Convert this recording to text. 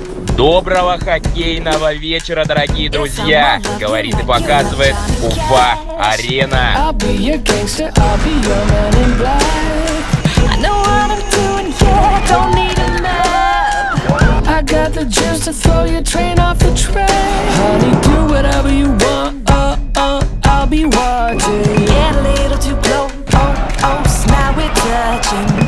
Доброго хоккейного вечера, дорогие друзья! Говорит и показывает Уфа-Арена. I got the juice to throw your train off the track. Honey, do whatever you want, I'll be watching. Get a little too close, now we're touching.